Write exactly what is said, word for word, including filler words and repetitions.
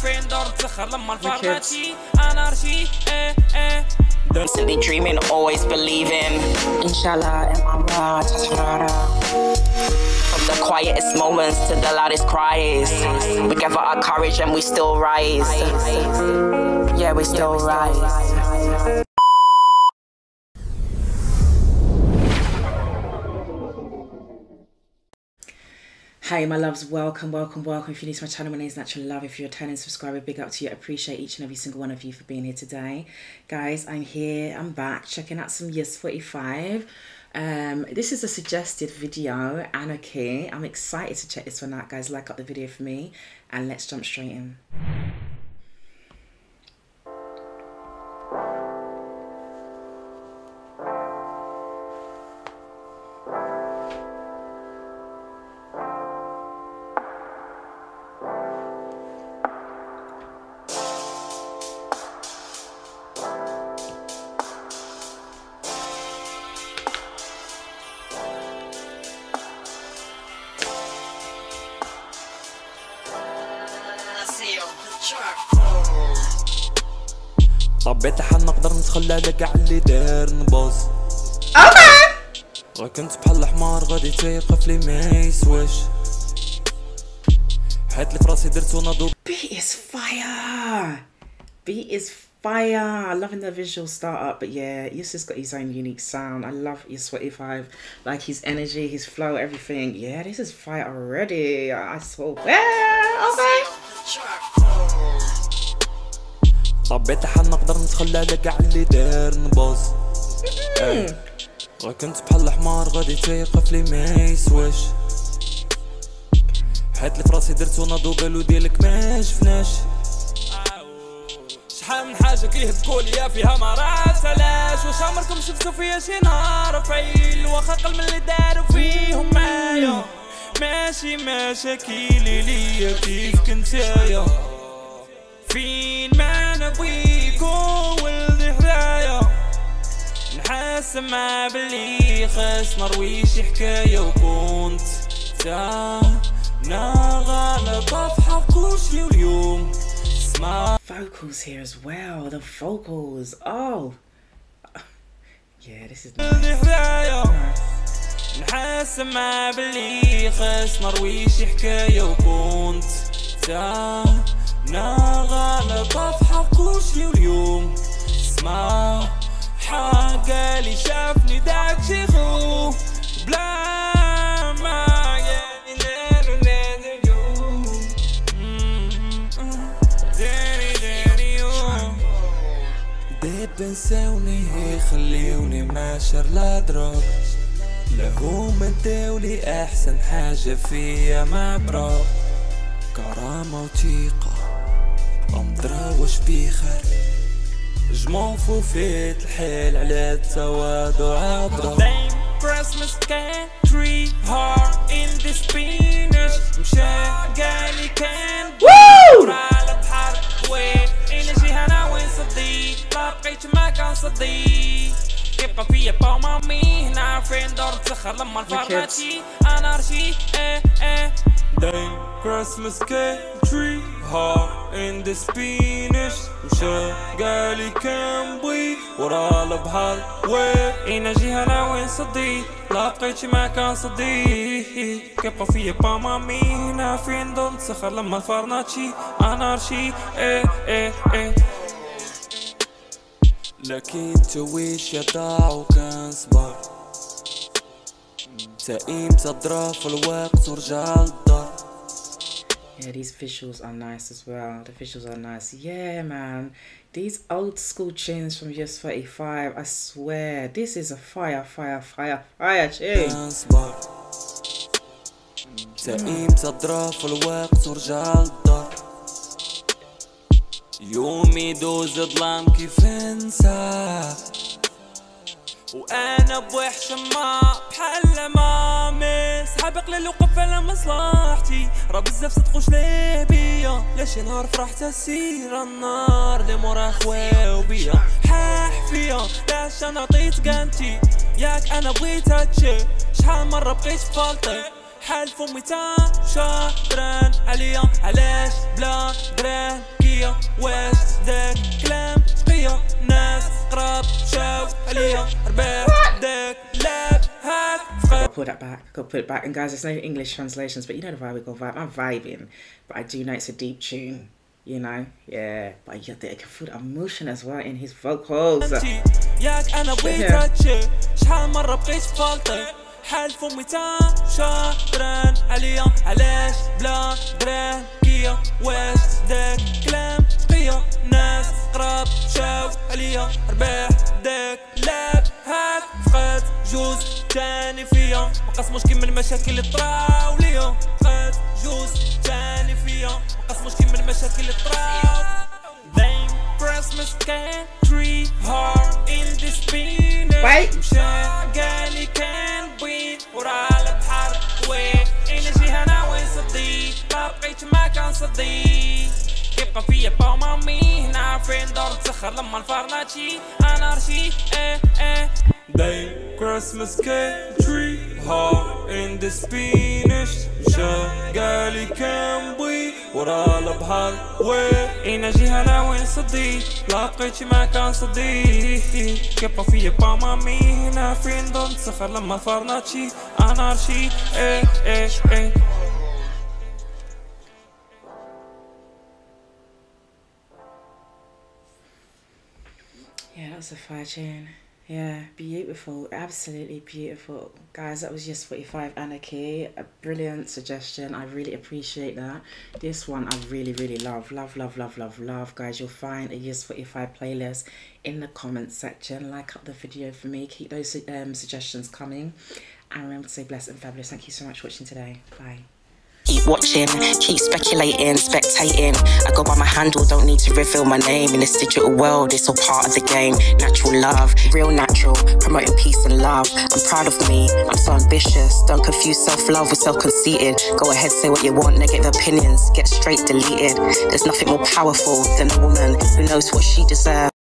فين دور تسخر لما الفرناتي انارشي ايه ايه Constantly dreaming, always believing. Inshallah, Imamra, Tasharara. From the quietest moments to the loudest cries, we gather our courage and we still rise. Yeah, we still rise. Hi my loves, welcome, welcome, welcome. If you're new to my channel, my name is Natural Love. If you're a returning subscriber, big up to you. I appreciate each and every single one of you for being here today. Guys, I'm here, I'm back, checking out some Yes forty-five. Um, this is a suggested video, Anarchy. I'm excited to check this one out, guys. Like up the video for me and let's jump straight in. طبيت حال نقدر نتخلى على كاع اللي دار نبوظ غا كنت بحال الحمار غادي تيقف لي ما يسواش حيت لي فراسي درتو ناضو. Beat is fire. Beat is fire. Loving the visual startup, but yeah, Yus's got his own unique sound. I love Yes forty-five, like his energy, his flow, everything. Yeah, this is fire already. I saw. Yeah, okay. طبيت حال نقدر نتخلى على كاع اللي دار نبوظ غا كنت بحال الحمار غادي تيقف لي ما يسواش حيت لي فراسي درتو ناضو بالو ديالك ما شفناش شحال من حاجه كيهبكوا ليا فيها ما راسلاش واش عمركم شفتو فيا شي نهار فايل واخا قل من اللي داروا فيهم معايا ماشي مشاكيلي ليا كيف كنتايا فين ما نبغيك ولدي حدايا نحس ما بلي خاص نروي شي حكايه وكنت تا نا غالبه في حق كلشي واليوم اسمع. Vocals here as well. The vocals. Oh, yeah, this is nice. نحس ما بلي خاص نروي شي حكايه وكنت تا نا غالبة في حق كلشي واليوم اسمع حقالي شافني داك شي خو بلا ما ينادر نادر اليوم داري داري يوم داب نساوني خليوني ماشر لا دروب لا هما داولي احسن حاجة فيا مبروك كرامة وثقة مدراوش بيخر جمو فوفيت الحيل على التواضع عبرة Christmas country heart in the Spanish مشى قالي كان على بحر وين إلى جهة أنا وين صديق ما بقيت ما كان صديق يبقى فيا با مامي هنا فين دور تسخر لما الفرناتي انارشي ايه ايه Day Christmas country heart in the Spanish مشى قالي كان بوي ورا البحر وين إنا جهة أنا وين صديق لا بقيتش ما كان صديق كيبقى فيا با مامي هنا فين دور تسخر لما الفرناتي انارشي ايه ايه ايه لكن تويش يا ضاع وكان صبر تايم تضرب في الوقت ورجع للدار. Yeah, these visuals are nice as well. The visuals are nice. Yeah, man. These old school tunes from Yes forty-five, I swear, this is a fire, fire, fire, fire tune. تايم تضرب في الوقت ورجع للدار يومي دوز ظلام كيف انسى وانا بوحش ما بحال مامي صحابي قليل وقف على مصلحتي راه بزاف صدقوش ليه بيا لاش نهار فرحت السيره النار اللي مورا خواو بيا حاح فيا لاش انا عطيت قانتي ياك انا بغيت هادشي شحال مره بقيت فالطي حال فمي تا شاطران عليا علاش بلا دران واش داك كلام بقية ناس قراب شاو عليا رباح داك لاب هاك I'll pull that back, I'll put it back. And guys, there's no English translations, but you know the vibe, we go vibe. I'm vibing, but I do know it's a deep tune, you know? Yeah, but yeah, I can feel the emotion as well in his vocals. ياك انا بغيت هادشي شحال مرة بقيت فالطي حال فمي تا شاطران عليا علاش بلا دران كيا واش داك كلام بقية ناس قراب شاو عليا رباح داك لاب هاك فقد جوز تاني فيا مقسموش كيما المشاكل اللي طراو ليا فقد جوز تاني فيا مقسموش كيما المشاكل اللي طراو Them Christmas country hard in this Spanish مشاقالي كان بوين ورا البحر وين إنا جيها أنا وين صديق ما بقيت ما كان صديق كيبقى فيا با مامي هنا فين دور تسخر لما الفرناتشي أنا رشي إيه إيه They Christmas country hard in the Spanish مشاقالي كان بوين ورا البحر وين إنا جيها أنا وين صديق لقيت ما كان صديق كيبقى فيا با مامي هنا فين دور تسخر لما الفرناتشي أنا رشي إيه إيه إيه Yeah, that was a fire tune. Yeah, beautiful, absolutely beautiful. Guys, that was Yes forty-five Anarchy, a brilliant suggestion. I really appreciate that. This one I really, really love. Love, love, love, love, love. Guys, you'll find a Yes forty-five playlist in the comments section. Like up the video for me. Keep those um, suggestions coming. And remember to stay blessed and fabulous. Thank you so much for watching today. Bye. Keep watching, keep speculating, spectating. I go by my handle, don't need to reveal my name. In this digital world, it's all part of the game. Natural love, real natural, promoting peace and love. I'm proud of me, I'm so ambitious. Don't confuse self-love with self-conceited. Go ahead, say what you want, negative opinions get straight deleted. There's nothing more powerful than a woman who knows what she deserves.